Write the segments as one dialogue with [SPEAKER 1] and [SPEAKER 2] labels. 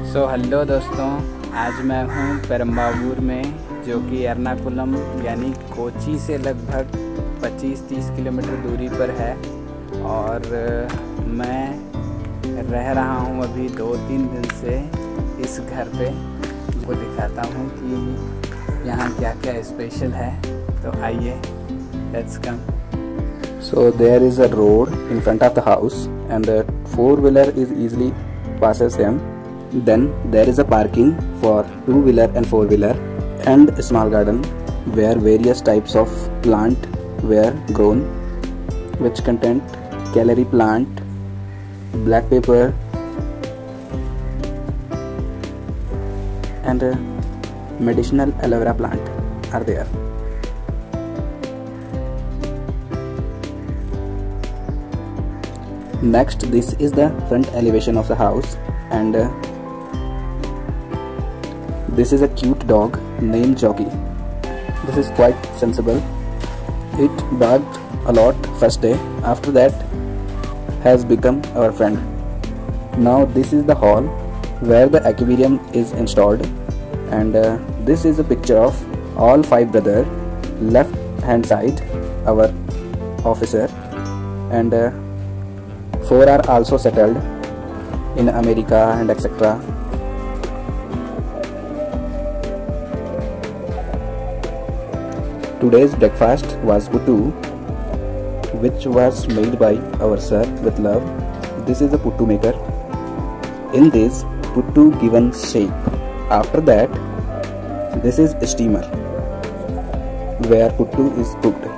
[SPEAKER 1] Hello दोस्तों, आज मैं हूँ पेरम्बावूर में, जो कि एर्नाकुलम यानी कोची से लगभग 25-30 किलोमीटर दूरी पर है। और मैं रह रहा हूँ अभी 2-3 दिन से इस घर पे। वो दिखाता हूँ कि यहाँ क्या क्या स्पेशल है, तो आइए, let's come.
[SPEAKER 2] So there is a road in front of the house and a four-wheeler is easily passes them. Then there is a parking for two-wheeler and four-wheeler and a small garden where various types of plant were grown, which contain celery plant, black pepper and a medicinal aloe vera plant are there. Next, this is the front elevation of the house, and this is a cute dog named Jockey. This is quite sensible. It barked a lot first day. After that, has become our friend. Now this is the hall where the aquarium is installed, and this is a picture of all 5 brothers. Left hand side, our officer, and 4 are also settled in America and etc. Today's breakfast was puttu, which was made by our sir with love. This is a puttu maker. In this, puttu given shape. After that, this is a steamer where puttu is cooked.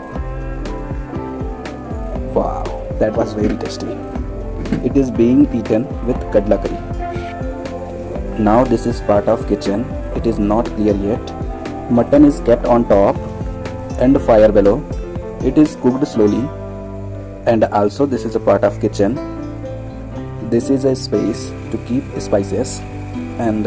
[SPEAKER 2] Wow, that was very tasty. It is being eaten with kadla curry. Now this is part of kitchen. It is not clear yet. Mutton is kept on top and fire below. It is cooked slowly. And also this is a part of kitchen. This is a space to keep spices. And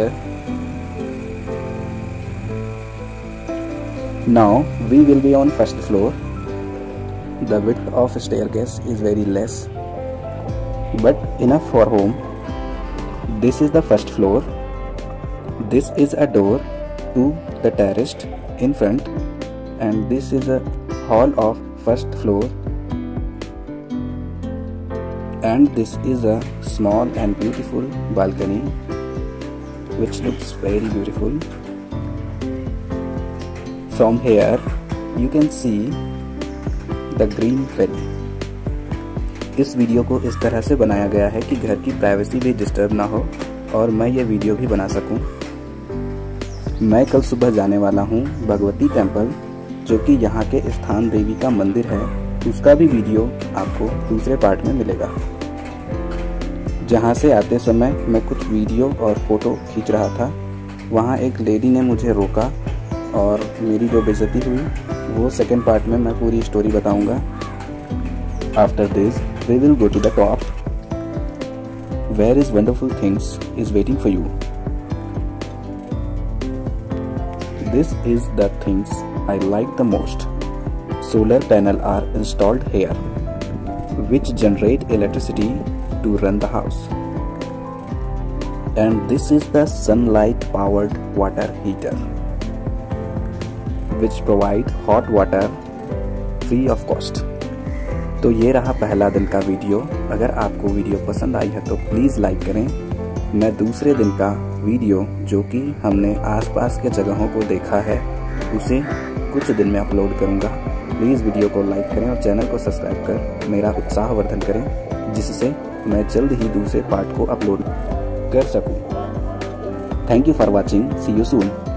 [SPEAKER 2] now we will be on first floor. The width of staircase is very less, but enough for home. This is the first floor. This is a door to the terrace in front, and this is a hall of first floor, and this is a small and beautiful balcony which looks very beautiful. From here you can see the green bed. इस video को इस तरह से बनाया गया है कि घर की प्राइवेसी भी डिस्टर्ब ना हो और मैं ये वीडियो भी बना सकूं। मैं कल सुबह जाने वाला हूं भगवती टेम्पल, जो कि यहाँ के स्थान देवी का मंदिर है। उसका भी वीडियो आपको दूसरे पार्ट में मिलेगा। जहाँ से आते समय मैं कुछ वीडियो और फोटो खींच रहा था, वहाँ एक लेडी ने मुझे रोका और मेरी जो बेइज्जती हुई वो सेकेंड पार्ट में मैं पूरी स्टोरी बताऊंगा। After this, we will go to the top, where is wonderful things is waiting for you. This is the things I like the most. Solar panels are installed here, which generate electricity to run the house. And this is the sunlight powered water heater, which provide hot water free of cost. तो ये रहा पहला दिन का video. अगर आपको video पसंद आई है तो प्लीज़ लाइक करें। मैं दूसरे दिन का वीडियो, जो कि हमने आसपास के जगहों को देखा है, उसे कुछ दिन में अपलोड करूँगा। प्लीज़ वीडियो को लाइक करें और चैनल को सब्सक्राइब कर मेरा उत्साहवर्धन करें, जिससे मैं जल्द ही दूसरे पार्ट को अपलोड कर सकूँ। Thank you for watching. See you soon.